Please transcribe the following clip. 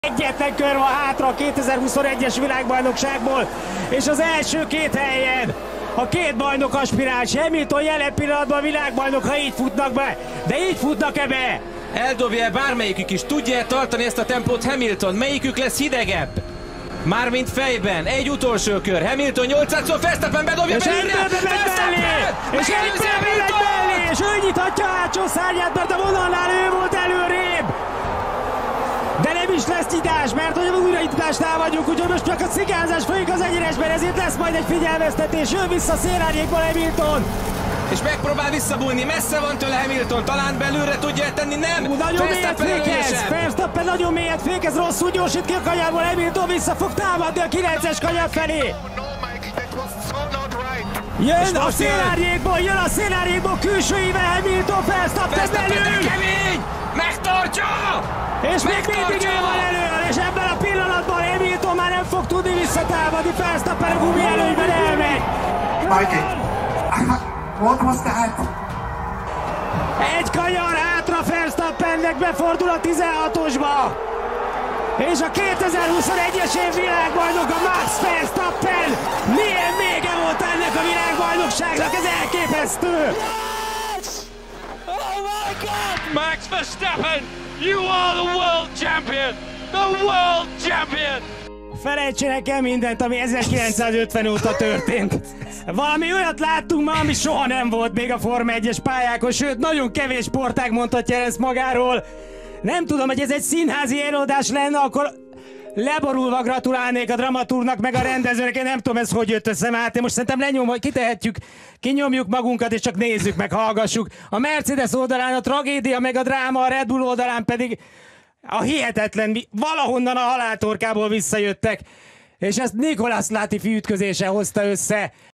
Egyetlen kör van hátra a 2021-es világbajnokságból, és az első két helyen a két bajnok aspiráns. Hamilton jelen pillanatban a világbajnok, ha így futnak be, de így futnak-e be? Eldobja-e bármelyikük is? Tudja-e tartani ezt a tempót Hamilton? Melyikük lesz hidegebb? Mármint fejben, egy utolsó kör, Hamilton 800-szor, Verstappen bedobja és belőle! és és ő nyithatja a hátsó szárnyát, mert a vonalnál ő volt előrébb! De nem is lesz nyitás, mert hogy az újraindításnál vagyunk, úgyhogy most csak a cigázás folyik az egyenesben, ezért lesz majd egy figyelmeztetés, jön vissza szélárnyékban Hamilton! És megpróbál visszabújni, messze van tőle Hamilton, talán belőle tudja tenni, nem! Nagyon mélyet fékez, Verstappen nagyon mélyet fékez, rosszul gyorsít ki a kanyarból, Hamilton vissza fog támadni a 9-es kanyar felé! Jön a szélárnyékból, külsőivel Hamilton, Verstappen belül! Kemény! Megtartja! És még mindig ő van elől, és ebben a pillanatban Hamilton már nem fog tudni visszatámadni, Verstappen a gumi előnyben elmegy! What was that? Egy kanyar hátra Verstappennek, befordul a 16-osba! És a 2021-es év világbajnoka Max Verstappen! Milyen vége volt ennek a világbajnokságnak, ez elképesztő! Yes! Oh my God! Max Verstappen, you are the world champion! The world champion! Felejtsenek el mindent, ami 1950 óta történt. Valami olyat láttunk ma, ami soha nem volt még a Forma 1-es pályákon, sőt, nagyon kevés sportág mondhatja ezt magáról. Nem tudom, hogy ez egy színházi előadás lenne, akkor leborulva gratulálnék a dramaturgnak, meg a rendezőnek. Én nem tudom, ez hogy jött össze, Máté. Most szerintem lenyomva, kinyomjuk magunkat, és csak nézzük, meg hallgassuk. A Mercedes oldalán a tragédia, meg a dráma, a Red Bull oldalán pedig a hihetetlen, valahonnan a haláltorkából visszajöttek. És ezt Nicolas Latifi ütközése hozta össze.